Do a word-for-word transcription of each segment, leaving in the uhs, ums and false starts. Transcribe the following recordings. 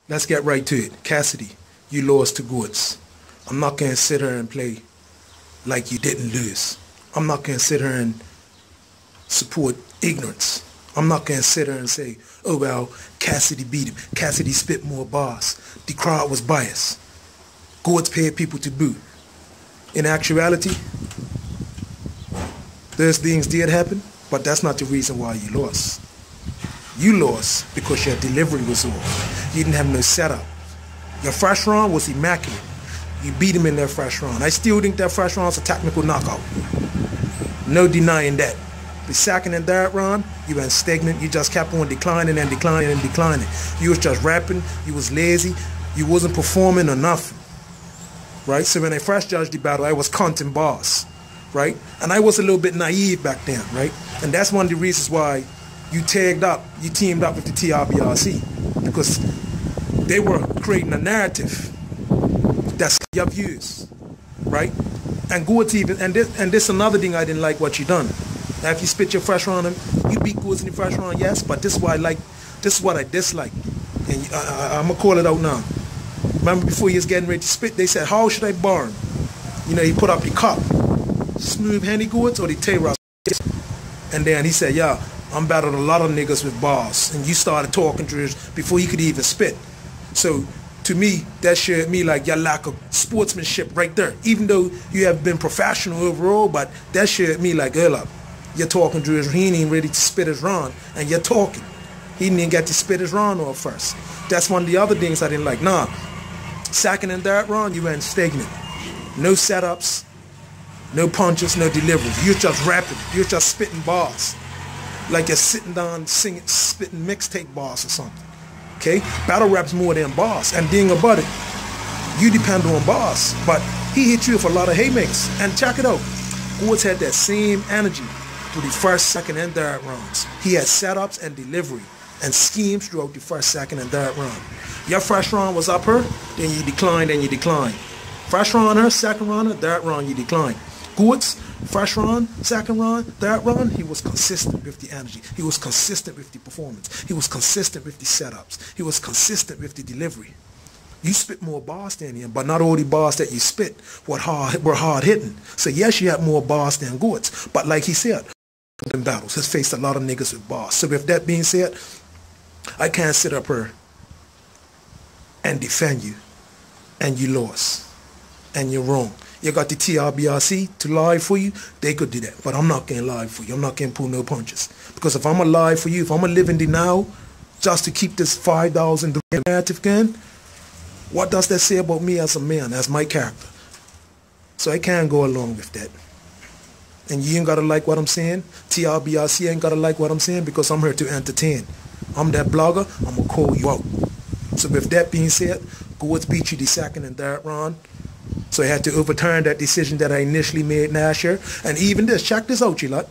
Let's get right to it. Cassidy, you lost to Goodz. I'm not going to sit here and play like you didn't lose. I'm not going to sit here and support ignorance. I'm not going to sit here and say, oh, well, Cassidy beat him. Cassidy spit more bars. The crowd was biased. Goodz paid people to boo. In actuality, those things did happen, but that's not the reason why you lost. You lost because your delivery was off. You didn't have no setup. Your first round was immaculate. You beat him in that first round. I still think that first round was a technical knockout. No denying that. The second and third round, you went stagnant. You just kept on declining and declining and declining. You was just rapping. You was lazy. You wasn't performing or nothing. Right? So when I first judged the battle, I was counting bars. Right? And I was a little bit naive back then. Right? And that's one of the reasons why you tagged up, you teamed up with the T R B R C. Because they were creating a narrative that's your views. Right? And Goodz even, and this, and this another thing I didn't like what you done. Now, if you spit your first round, you beat Goodz in the first round, yes, but this is what I like, this is what I dislike. And I, I, I'm going to call it out now. Remember before he was getting ready to spit, they said, how should I burn? You know, he put up the cup. Smooth Henny Goodz or the Tay-Rock? And then he said, yeah, I'm battled a lot of niggas with bars. And you started talking to us before he could even spit. So, to me, that showed me like your lack of sportsmanship right there. Even though you have been professional overall, but that showed me like, hold up. You're talking to his, he ain't even ready to spit his round, and you're talking. He didn't even get to spit his round off first. That's one of the other things I didn't like. Nah, second and third round, you went stagnant. No setups, no punches, no deliveries. You're just rapping. You're just spitting bars. Like you're sitting down singing, spitting mixtape bars or something. Okay? Battle rap's more than bars. And being about it, you depend on bars. But he hit you with a lot of haymakers. And check it out. Goodz had that same energy through the first, second, and third rounds. He had setups and delivery and schemes throughout the first, second, and third round. Your first round was up her, then you declined and you declined. First round her, second round her, third round you declined. Goodz, first round, second round, third round, he was consistent with the energy. He was consistent with the performance. He was consistent with the setups. He was consistent with the delivery. You spit more bars than him, but not all the bars that you spit were hard, were hard hitting. So yes, you had more bars than Goodz, but like he said, in battles, has faced a lot of niggas with bars. So with that being said, I can't sit up here and defend you, and you lost, and you're wrong. You got the T R B R C to lie for you, they could do that, but I'm not gonna lie for you. I'm not gonna pull no punches, because if I'm gonna lie for you, if I'm gonna live in denial just to keep this five thousand narrative going, what does that say about me as a man, as my character? So I can't go along with that. And you ain't got to like what I'm saying. T R B R C ain't got to like what I'm saying, because I'm here to entertain. I'm that blogger. I'm going to call you out. So with that being said, Goodz beat you the second and third round. So I had to overturn that decision that I initially made last year. And even this, check this out, you lot.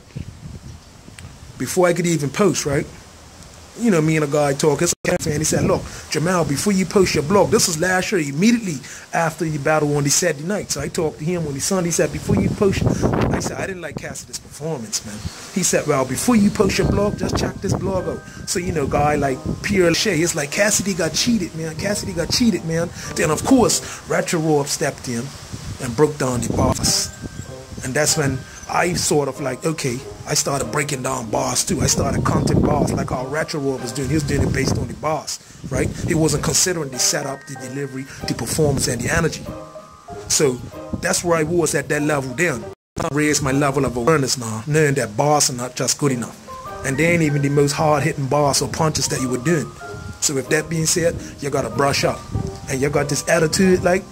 Before I could even post, right? You know, me and a guy talk, it's a fan, he said, look, Jamal, before you post your blog, this was last year, immediately after you battle on the Saturday night. So I talked to him on the Sunday, he said, before you post, I said, I didn't like Cassidys' performance, man. He said, well, before you post your blog, just check this blog out. So, you know, guy like Pierre Shea, it's like, Cassidy got cheated, man. Cassidy got cheated, man. Then, of course, Retro Rob stepped in and broke down the bars. And that's when I sort of like, okay, I started breaking down bars too. I started counting bars like how Retro Rob was doing. He was doing it based on the bars, right? He wasn't considering the setup, the delivery, the performance, and the energy. So that's where I was at that level then. I raised my level of awareness now, knowing that bars are not just good enough. And they ain't even the most hard-hitting bars or punches that you were doing. So with that being said, you got to brush up. And you got this attitude like,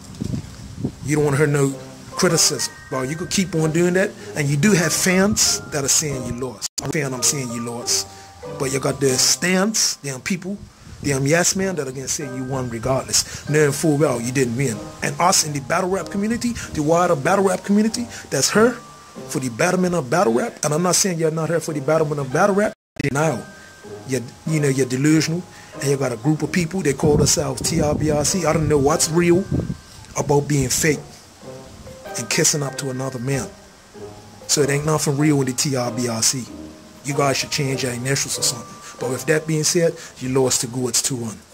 you don't want to hear no criticism. Well, you could keep on doing that, and you do have fans that are saying you lost. I'm fan, I'm saying you lost, but you got the stands, them people, them yes men that are gonna say you won regardless, knowing full well you didn't win. And us in the battle rap community, the wider battle rap community, that's her for the betterment of battle rap. And I'm not saying you're not here for the betterment of battle rap. Now, you're, you know, you're delusional, and you got a group of people, they call themselves T R B R C. I don't know what's real about being fake and kissing up to another man. So it ain't nothing real with the T R B R C. You guys should change your initials or something. But with that being said, you lost to Goodz two one.